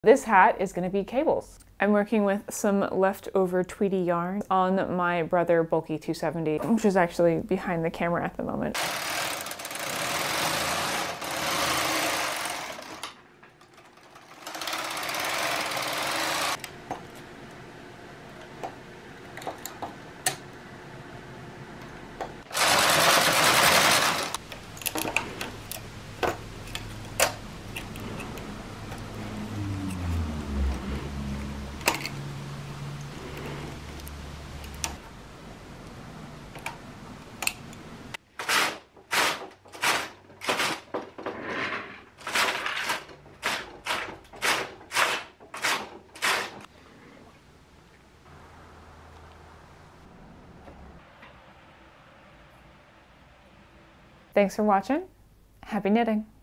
This hat is going to be cables. I'm working with some leftover Tweety yarn on my Brother Bulky 270, which is actually behind the camera at the moment. Thanks for watching. Happy knitting!